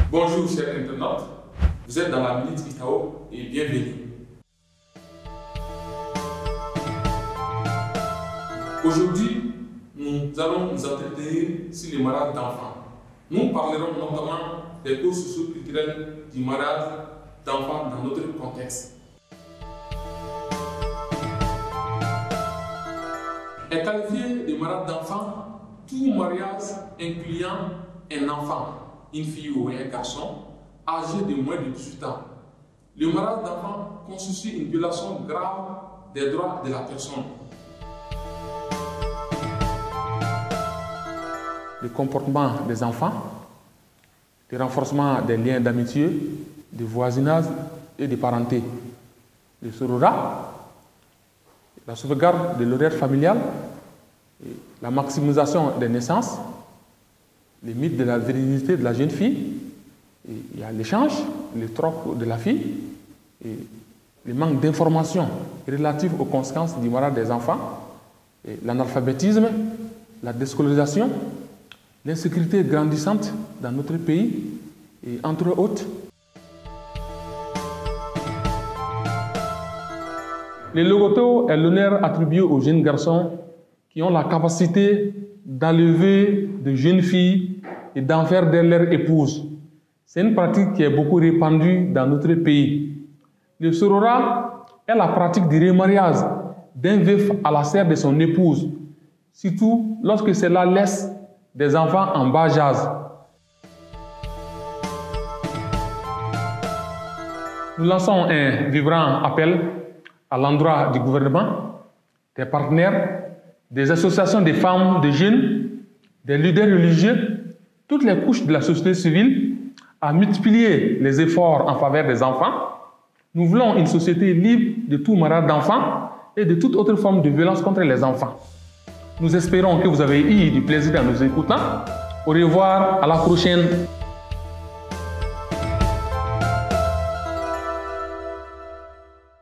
Bonjour chers internautes, vous êtes dans la Minute Itao et bienvenue. Aujourd'hui, nous allons nous entretenir sur les malades d'enfants. Nous parlerons notamment des causes socio-culturelles du malade d'enfants dans notre contexte. Est qualifié de malade d'enfant tout mariage incluant un enfant, une fille ou un garçon, âgé de moins de 18 ans. Le mariage d'enfant constitue une violation grave des droits de la personne. Le comportement des enfants, le renforcement des liens d'amitié, de voisinage et de parenté. Le sororat, la sauvegarde de l'horaire familial, la maximisation des naissances, les mythes de la virilité de la jeune fille, il y a l'échange, le troc de la fille, et le manque d'informations relatives aux conséquences du mariage des enfants, l'analphabétisme, la déscolarisation, l'insécurité grandissante dans notre pays, et entre autres. Le logoto est l'honneur attribué aux jeunes garçons qui ont la capacité d'enlever de jeunes filles et d'en faire de leur épouse. C'est une pratique qui est beaucoup répandue dans notre pays. Le sororat est la pratique du remariage d'un veuf à la sœur de son épouse, surtout lorsque cela laisse des enfants en bas âge. Nous lançons un vibrant appel à l'endroit du gouvernement, des partenaires, des associations de femmes, de jeunes, des leaders religieux, toutes les couches de la société civile, à multiplier les efforts en faveur des enfants. Nous voulons une société libre de tout mariage d'enfants et de toute autre forme de violence contre les enfants. Nous espérons que vous avez eu du plaisir en nous écoutant. Au revoir, à la prochaine.